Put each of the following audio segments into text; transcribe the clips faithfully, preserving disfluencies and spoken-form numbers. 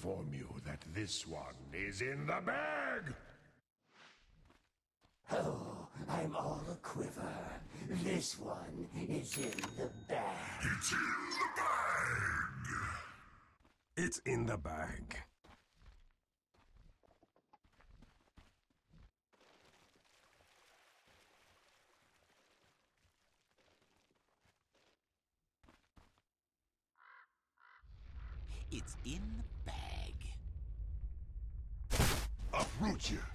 inform you that this one is in the bag! Oh, I'm all a quiver. This one is in the bag. It's in the bag! It's in the bag. It's in the bag. Uproot you!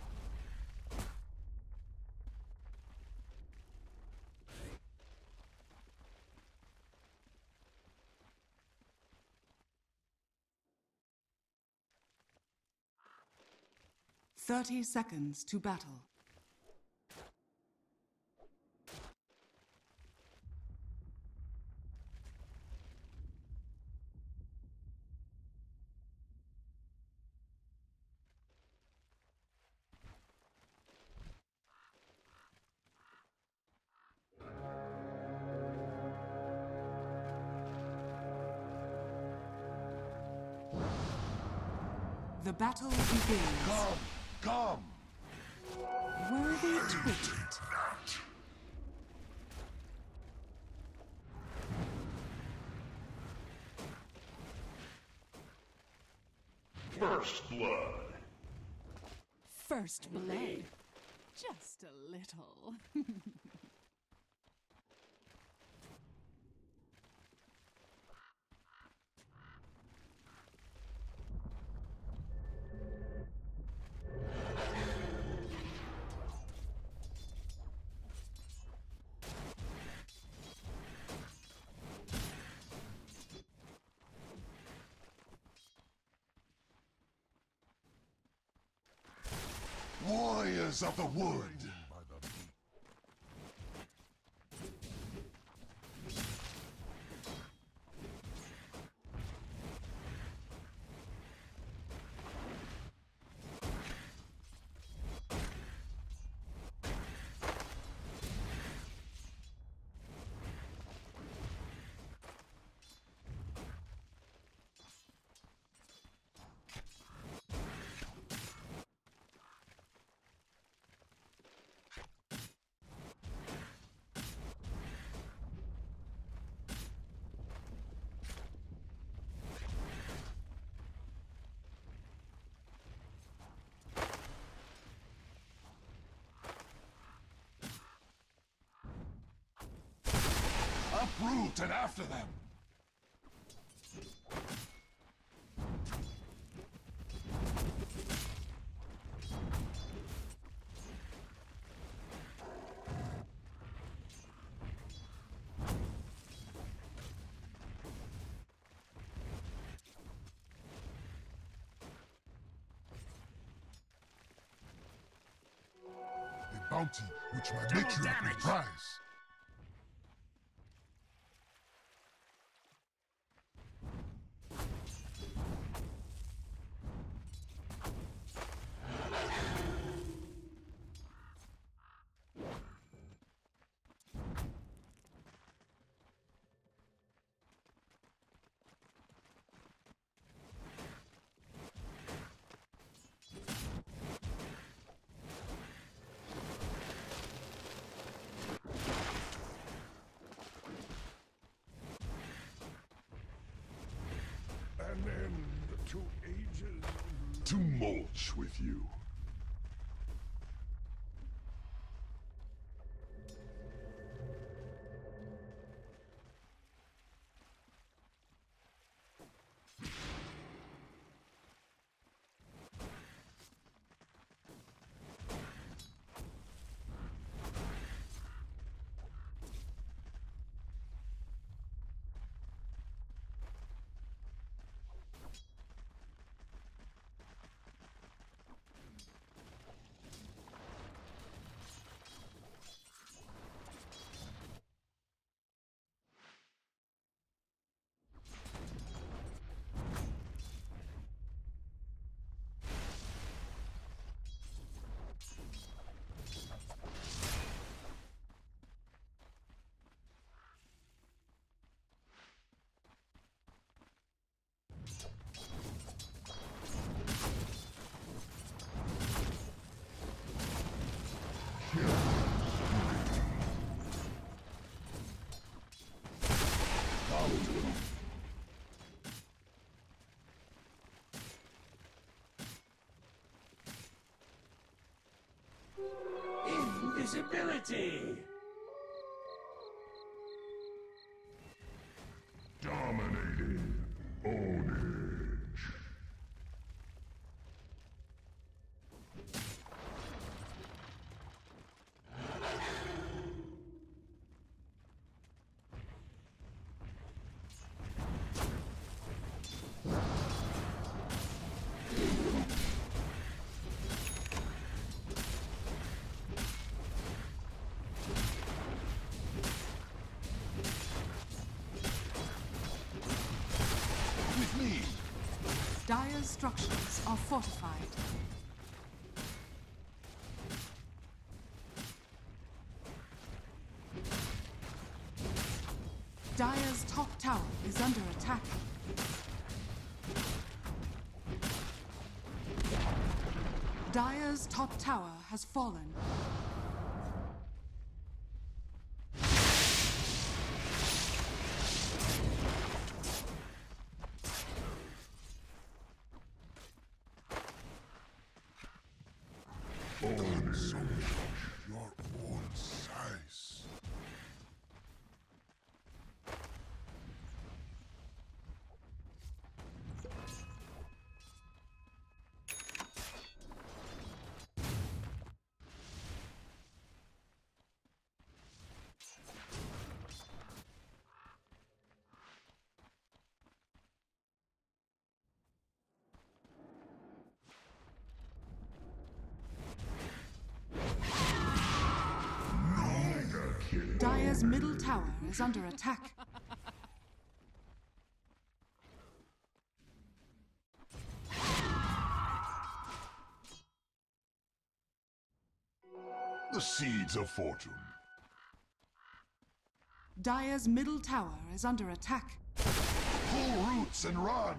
Thirty seconds to battle. The battle begins. Come! Come! Worthy twit. First blood! First blood. Just a little. Warriors of the Wood! Uproot and after them! A bounty which might make you a prize. An end to ages. To mulch with you. Invisibility! Dominating. Ownage. With me. Dire's structures are fortified. Dire's top tower is under attack. Dire's top tower has fallen. Ownage. Your own size. Dire's middle tower is under attack. The seeds of fortune. Dire's middle tower is under attack. Pull roots and run.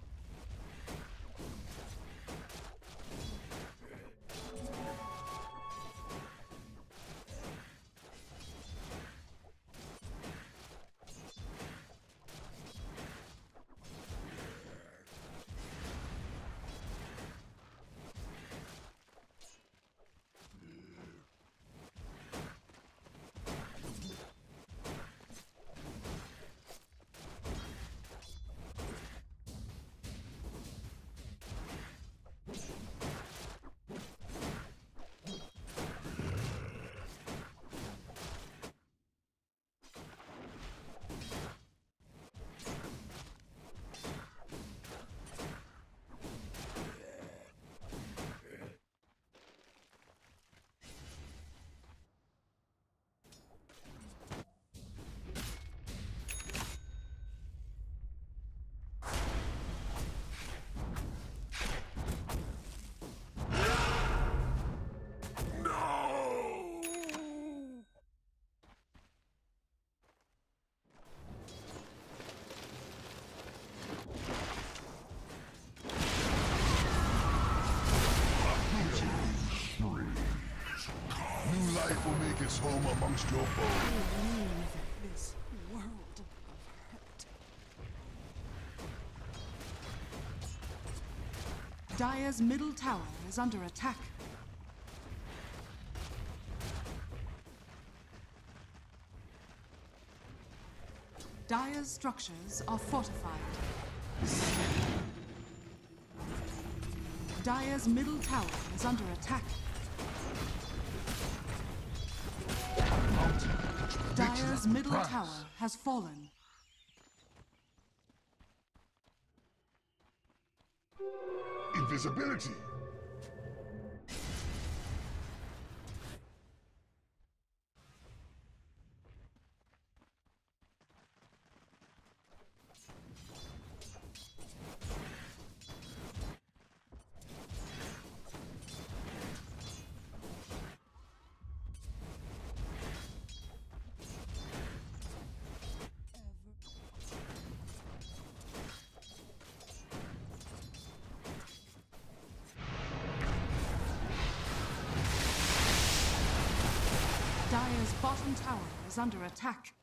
New life will make its home amongst your bones. Leave this world of hurt. Dire's middle tower is under attack. Dire's structures are fortified. Dire's middle tower is under attack. Dire's middle price. tower has fallen. Invisibility. Dire's bottom tower is under attack.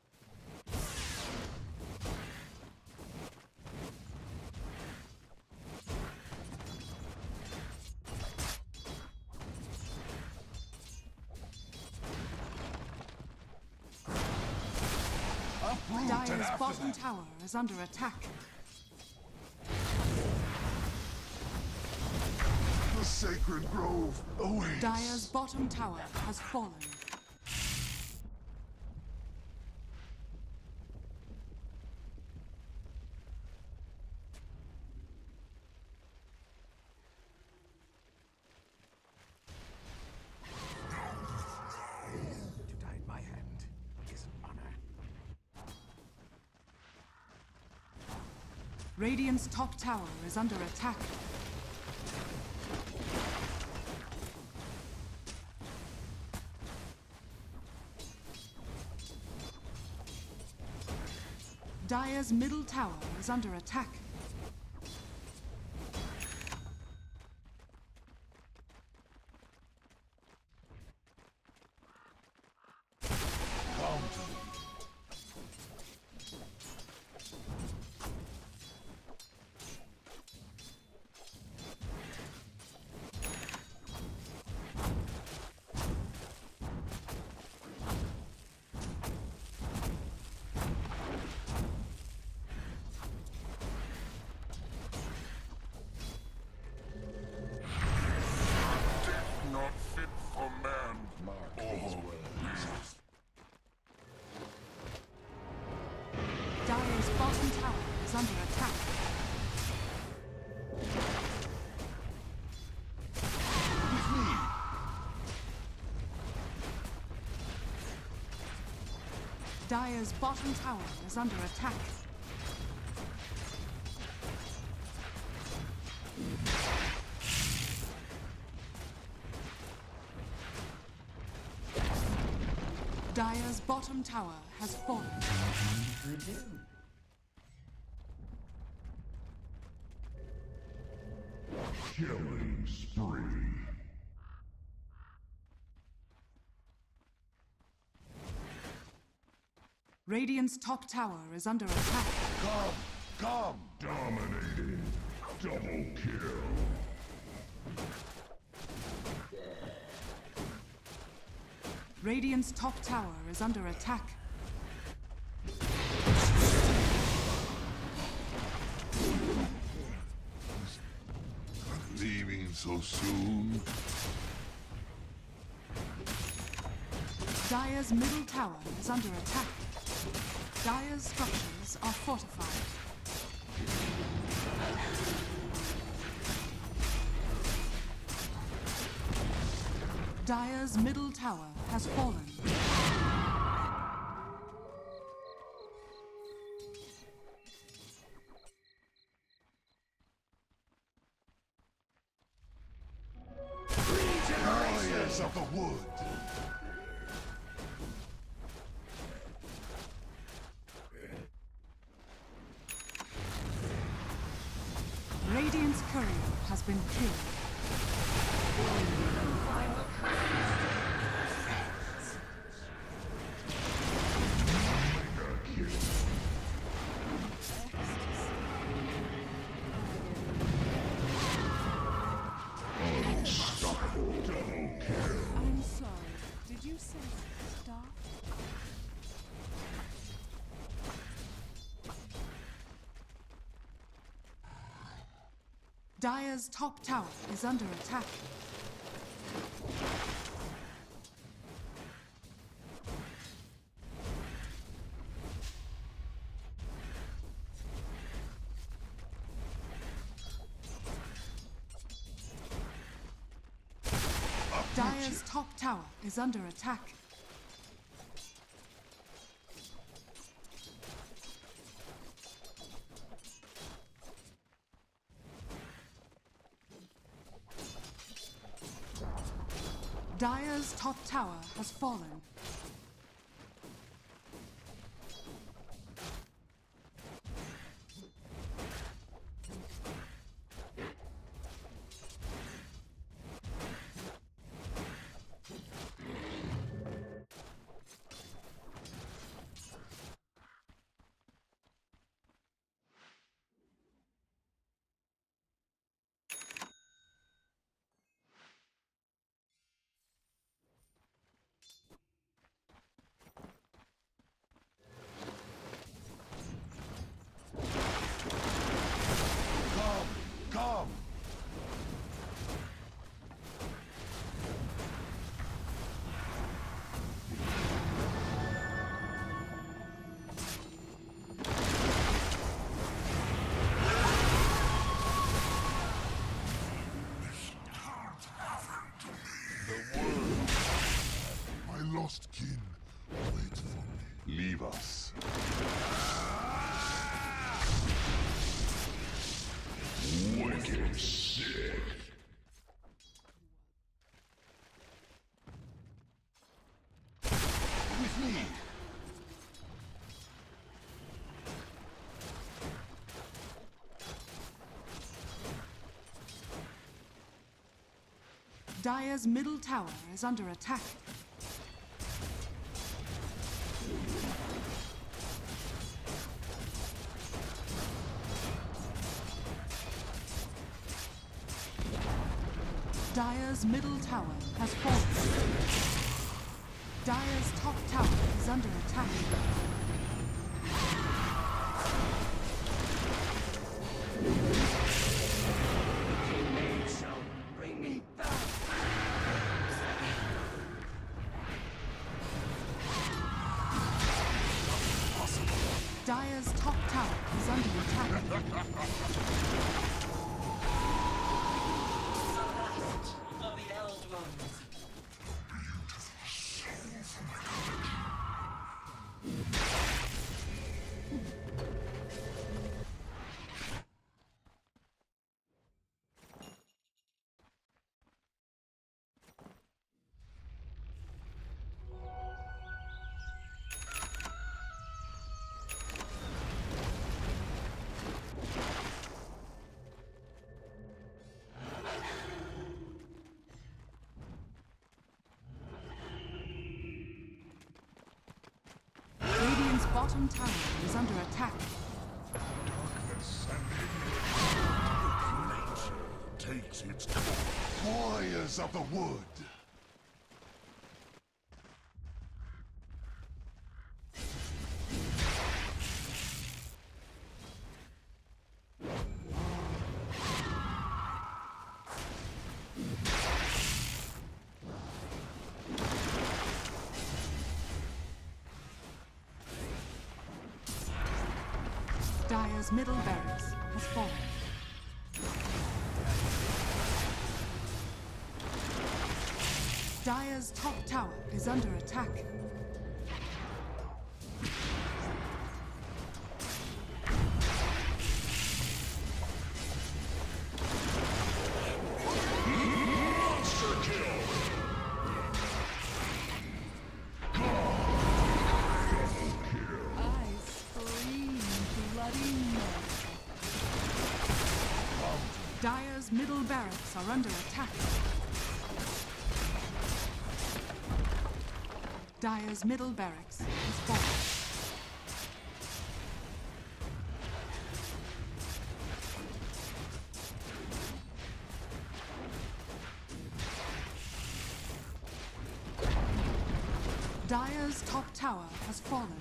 fruit and Dire's after bottom that. tower is under attack. The sacred grove awaits. Dire's bottom tower has fallen. To die in my hand is an honor. Radiant's top tower is under attack. Dire's middle tower is under attack. Come to me. Not fit for man. Mark these words. Dire's bottom tower is under attack. With me. Dire's bottom tower is under attack. Dire's bottom tower has fallen. Killing spree. Radiant's top tower is under attack. Come, come. Dominating. Double kill. Radiant's top tower is under attack. Leaving so soon. Dire's middle tower is under attack. Dire's structures are fortified. Dire's middle tower has fallen. Warriors of the wood. Radiant's courier has been killed. Unstoppable double kill. I'm sorry. Did you say stop? Dire's top tower is under attack. Dire's top tower is under attack. Dire's top tower has fallen. save us. Wicked sick. With me. Dire's middle tower is under attack. Dire's middle tower has fallen. Dire's top tower is under attack. Bring me back. Dire's top tower is under attack. Of the Eld Ones. Radiant's bottom tower is under attack. Darkness and nature takes its toll. Warriors of the wood. Dire's middle barracks has fallen. Dire's top tower is under attack. Monster kill. Eyes scream bloody murder. Dire's middle barracks are under attack. Dire's middle barracks is fallen. Dire's top tower has fallen.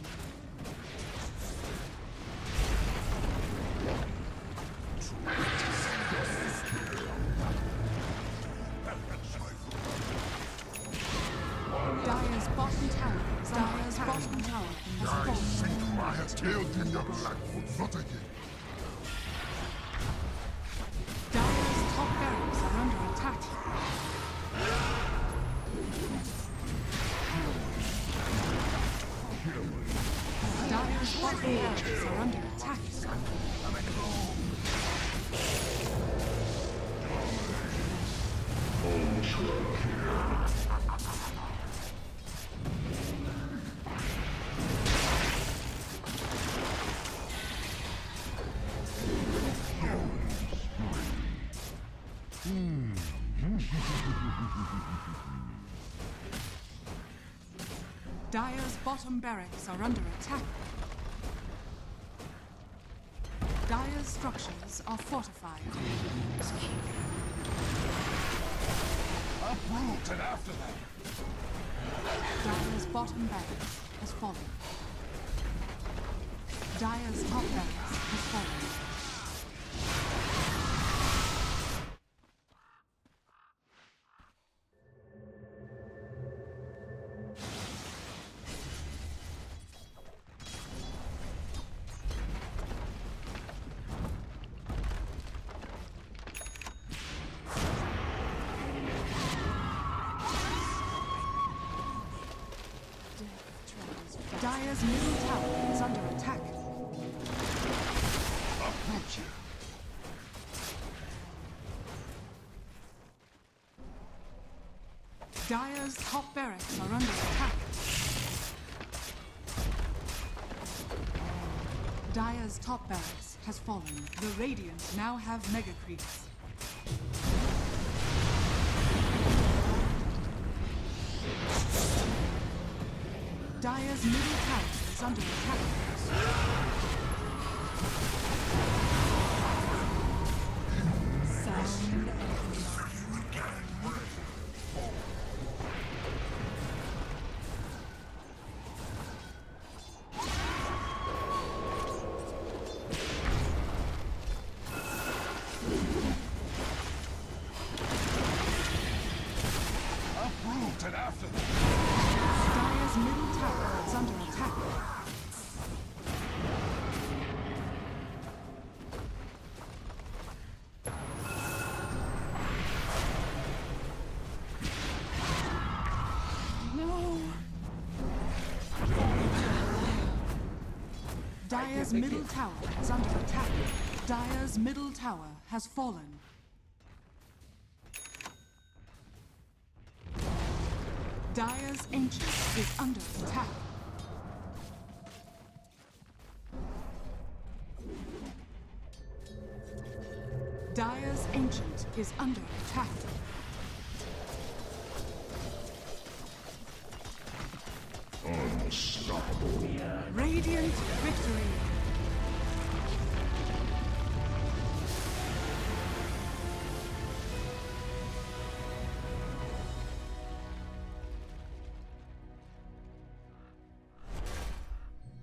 Dire's bottom tower, Dire's bottom tower has I fallen. sink my tail in your Blackfoot, not again. Dire's top barracks are under attack. Dire's bottom barracks are under attack. Dire's bottom barracks are under attack. Dire's structures are fortified. Uproot and after them. Dire's bottom barracks has fallen. Dire's top barracks has fallen. Dire's middle tower is under attack. Uproot you. Dire's top barracks are under attack. Dire's top barracks has fallen. The Radiant now have mega creeps. Dire's middle tower is under attack. Sound Uproot and after them. Dire's middle tower is under attack. No. Dire's middle tower is under attack. Dire's middle tower has fallen. Dire's Ancient is under attack. Dire's Ancient is under attack. Unstoppable. Radiant victory.